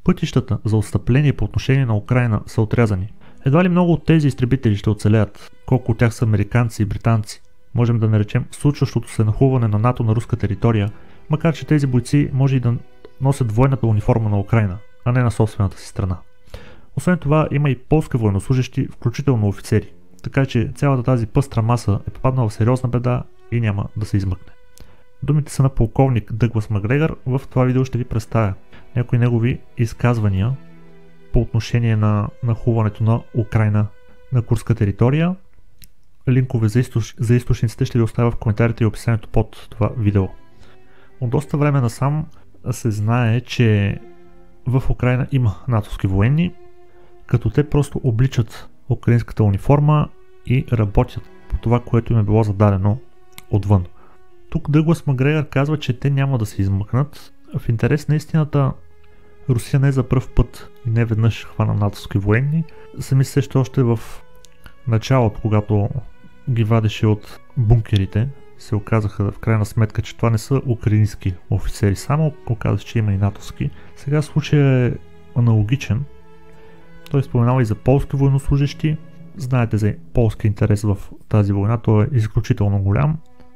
Пътищата за отстъпление по отношение на Украйна са отрязани. Едва ли много от тези изтребители ще оцелеят, колко от тях са американци и британци. Можем да наречем случващото се нахлуване на НАТО на руска територия, макар че тези бойци може и да носят военната униформа на Украйна, а не на собствената си страна. Освен това има и полски военнослужещи, включително офицери, така че цялата тази пъстра маса е попаднала в сериозна беда и няма да се измъкне. Думите са на полковник Дъглас Макгрегор. В това видео ще ви представя някои негови изказвания по отношение на нахлуването на Украйна на курска територия. Линкове за източниците ще ви оставя в коментарите и описанието под това видео. От доста време насам се знае, че в Украйна има натовски военни, като те просто обличат украинската униформа и работят по това, което им е било зададено отвън. Тук Дъглас Макгрегор казва, че те няма да се измъкнат. В интерес на истината, Русия не за пръв път и не веднъж хвана натовски военни. Сами се сеща още в началото, когато ги вадеше от бункерите, се оказаха в крайна сметка, че това не са украински офицери, само оказа, че има и натовски. Сега случай е аналогичен. Той споменава и за полски военнослужещи. Знаете за полски интерес в тази война, той е изключително голям.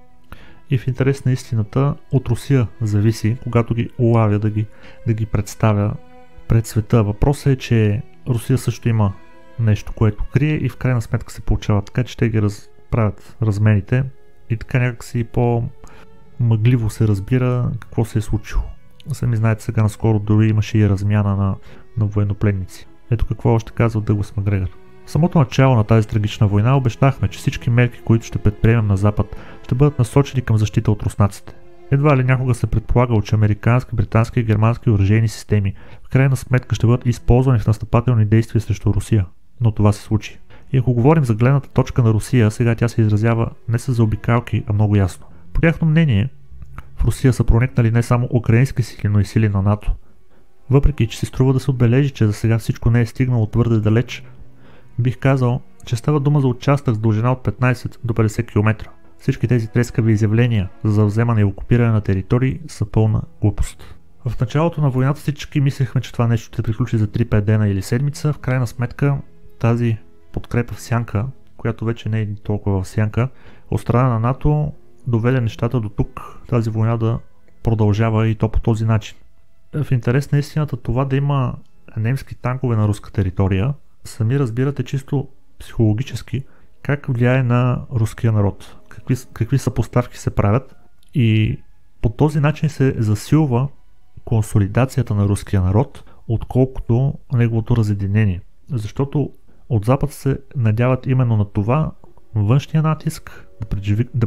И в интерес на истината от Русия зависи, когато ги улавя да ги представя пред света. Въпросът е, че Русия също има нещо, което крие и в крайна сметка се получава така, че те ги правят размените и така някакси по-мъгливо се разбира какво се е случило. Сами знаете, сега наскоро дори имаше и размяна на военнопленници. Ето какво още казва Дъглас Макгрегор. В самото начало на тази трагична война обещахме, че всички мерки, които ще предприемем на Запад, ще бъдат насочени към защита от руснаците. Едва ли някога се предполагало, че американски, британски и германски оръжейни системи в крайна сметка ще бъдат използвани в настъпателни действия срещу Русия. Но това се случи. И ако говорим за гледната точка на Русия, сега тя се изразява не с заобикалки, а много ясно. По тяхно мнение, в Русия са проникнали не само украински сили, но и сили на НАТО. Въпреки, че се струва да се отбележи, че за сега всичко не е стигнало твърде далеч, бих казал, че става дума за участък с дължина от 15 до 50 км. Всички тези трескави изявления за вземане и окупиране на територии са пълна глупост. В началото на войната всички мислехме, че това нещо ще приключи за 3-5 дена или седмица. В крайна сметка тази подкрепа в сянка, която вече не е толкова в сянка, от страна на НАТО доведе нещата до тук, тази война да продължава и то по този начин. В интерес на истината това да има немски танкове на руска територия, сами разбирате чисто психологически как влияе на руския народ, какви съпоставки се правят и по този начин се засилва консолидацията на руския народ, отколкото неговото разединение. Защото от Запад се надяват именно на това външния натиск да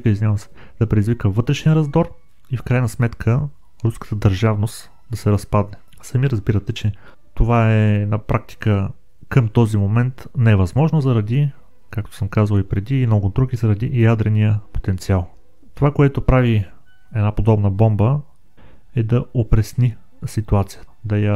предизвика вътрешен раздор и в крайна сметка руската държавност да се разпадне. Сами разбирате, че това е на практика към този момент не е възможно заради, както съм казал и преди, и много други, заради ядрения потенциал. Това, което прави една подобна бомба, е да опресни ситуацията,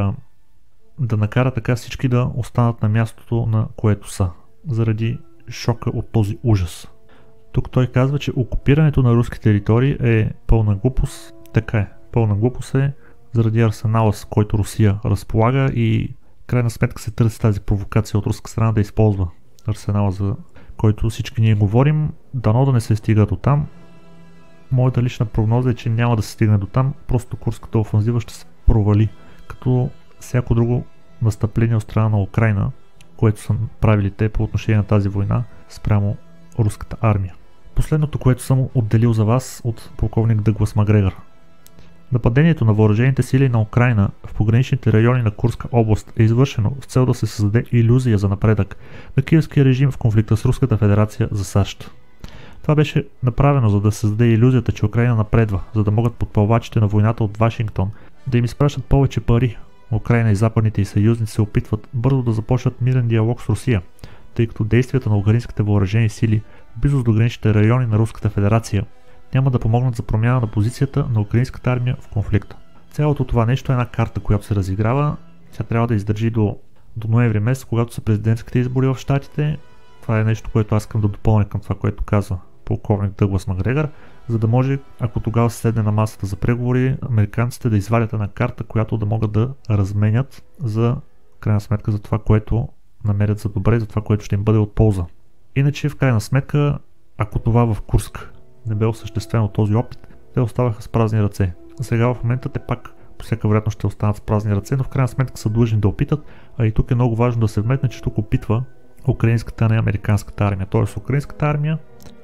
да накара така всички да останат на мястото, на което са, заради шока от този ужас. Тук той казва, че окупирането на руски територии е пълна глупост. Така е, пълна глупост е заради арсенала, с който Русия разполага и в крайна сметка се търси тази провокация от руска страна да използва арсенала, за който всички ние говорим. Дано да не се стига до там. Моята лична прогноза е, че няма да се стигне до там, просто курската офанзива ще се провали, като всяко друго настъпление от страна на Украйна, което са правили те по отношение на тази война спрямо руската армия. Последното, което съм отделил за вас от полковник Дъглас Макгрегор. Нападението на въоръжените сили на Украйна в пограничните райони на Курска област е извършено с цел да се създаде илюзия за напредък на киевския режим в конфликта с Руската федерация за САЩ. Това беше направено, за да създаде илюзията, че Украйна напредва, за да могат подпълвачите на войната от Вашингтон да им изпращат повече пари. Украйна и западните й съюзници се опитват бързо да започнат мирен диалог с Русия, тъй като действията на украинските въоръжени сили в близост до граничните райони на Руската федерация няма да помогнат за промяна на позицията на украинската армия в конфликта. Цялото това нещо е една карта, която се разиграва. Тя трябва да издържи до ноември месец, когато са президентските избори в щатите. Това е нещо, което аз искам да допълня към това, което казва полковник Дъглас Макгрегор, за да може, ако тогава се седне на масата за преговори, американците да извадят една карта, която да могат да разменят за крайна сметка за това, което намерят за добре, за това, което ще им бъде от полза. Иначе, в крайна сметка, ако това в Курск не бе осъществено този опит, те оставаха с празни ръце. Сега в момента те пак по всяка вероятност ще останат с празни ръце, но в крайна сметка са длъжни да опитат, а и тук е много важно да се вметне, че тук опитва украинската, а не американската армия. Тоест украинската армия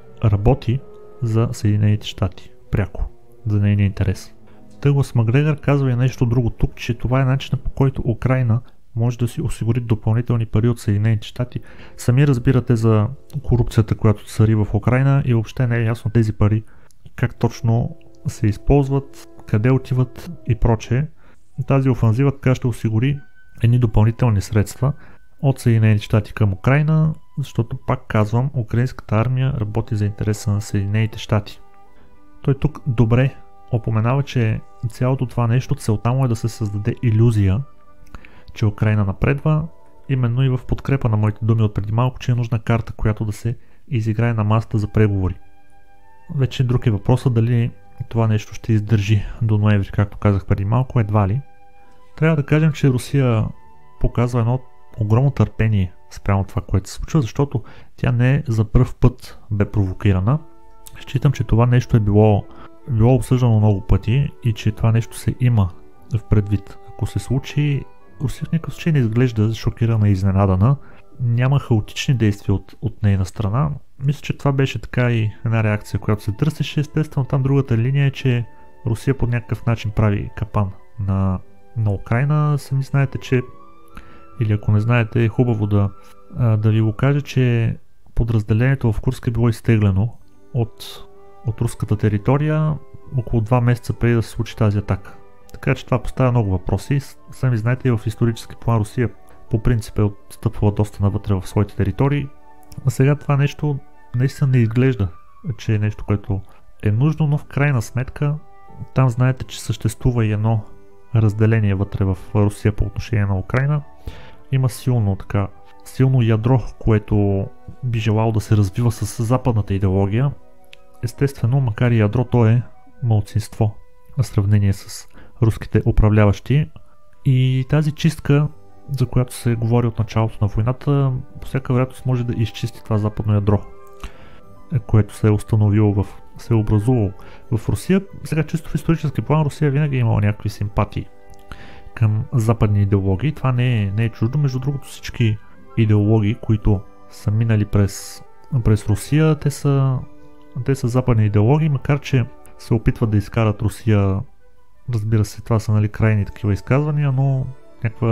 работи за Съединените щати, пряко, за нейния интерес. Дъглас Макгрегор казва и нещо друго тук, че това е начинът, по който Украйна може да си осигури допълнителни пари от Съединените щати. Сами разбирате за корупцията, която цари в Украйна и въобще не е ясно тези пари как точно се използват, къде отиват и прочее. Тази офанзива така ще осигури едни допълнителни средства от Съединените щати към Украйна, защото пак казвам, украинската армия работи за интереса на Съединените щати. Той тук добре опоменава, че цялото това нещо, целта му е да се създаде илюзия, че Украйна напредва, именно и в подкрепа на моите думи от преди малко, че е нужна карта, която да се изиграе на масата за преговори. Вече друг е въпросът дали това нещо ще издържи до ноември, както казах преди малко, едва ли. Трябва да кажем, че Русия показва едно огромно търпение спрямо това, което се случва, защото тя не за пръв път бе провокирана. Считам, че това нещо е било обсъждано много пъти и че това нещо се има в предвид. Ако се случи, Русия в никакъв случай не изглежда шокирана и изненадана. Няма хаотични действия от нейна страна. Мисля, че това беше така и една реакция, която се търсеше. Естествено, там другата линия е, че Русия по някакъв начин прави капан на Украйна. Сами знаете, че или ако не знаете, е хубаво да ви го кажа, че подразделението в Курск е било изтеглено от руската територия около 2 месеца преди да се случи тази атака. Така че това поставя много въпроси. Сами знаете, и в исторически план Русия по принцип е отстъпвала доста навътре в своите територии. А сега това нещо наистина не изглежда, че е нещо, което е нужно, но в крайна сметка там знаете, че съществува и едно разделение вътре в Русия по отношение на Украйна. Има силно ядро, което би желало да се развива с западната идеология. Естествено, макар и ядро, то е малцинство в сравнение с руските управляващи. И тази чистка, за която се говори от началото на войната, по всяка вероятност може да изчисти това западно ядро, което се е образувало в Русия. Сега чисто в исторически план Русия винаги е имала някакви симпатии към западни идеологии. Това не е чуждо. Между другото, всички идеологии, които са минали през Русия, те са западни идеологии, макар че се опитват да изкарат Русия. Разбира се, това са крайни такива изказвания, но някаква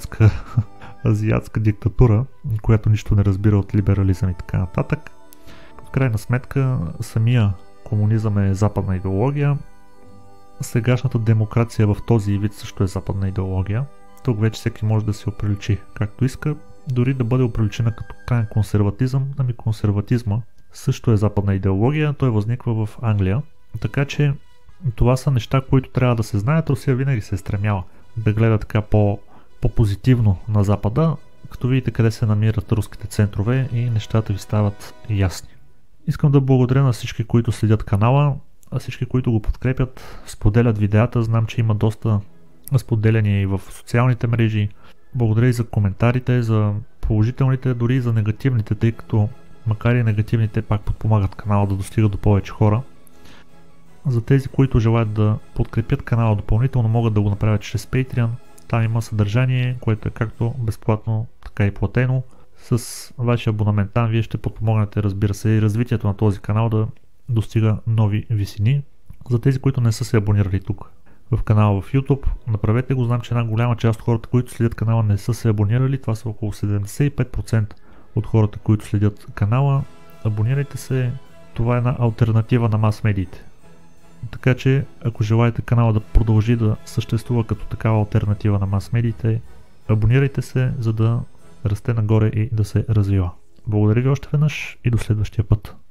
азиатска диктатура, която нищо не разбира от либерализъм и така нататък. В крайна сметка, самия комунизъм е западна идеология. Сегашната демокрация в този вид също е западна идеология. Тук вече всеки може да се оприличи както иска, дори да бъде оприличена като крайен консерватизъм. Ами консерватизма също е западна идеология, той възниква в Англия. Така че това са неща, които трябва да се знаят. Русия винаги се е стремяла да гледа така по-позитивно на Запада, като видите къде се намират руските центрове и нещата ви стават ясни. Искам да благодаря на всички, които следят канала, а всички, които го подкрепят, споделят видеята. Знам, че има доста споделяния и в социалните мрежи. Благодаря и за коментарите, за положителните, дори и за негативните, тъй като макар и негативните пак подпомагат канала да достига до повече хора. За тези, които желаят да подкрепят канала допълнително, могат да го направят чрез Patreon. Там има съдържание, което е както безплатно, така и платено. С вашия абонамент там вие ще подпомогнете, разбира се, и развитието на този канал да достига нови висини. За тези, които не са се абонирали тук в канала в YouTube, направете го. Знам, че една голяма част от хората, които следят канала, не са се абонирали. Това са около 75% от хората, които следят канала. Абонирайте се. Това е една алтернатива на мас-медиите. Така че, ако желаете канала да продължи да съществува като такава алтернатива на мас-медиите, абонирайте се, за да расте нагоре и да се развива. Благодаря ви още веднъж и до следващия път.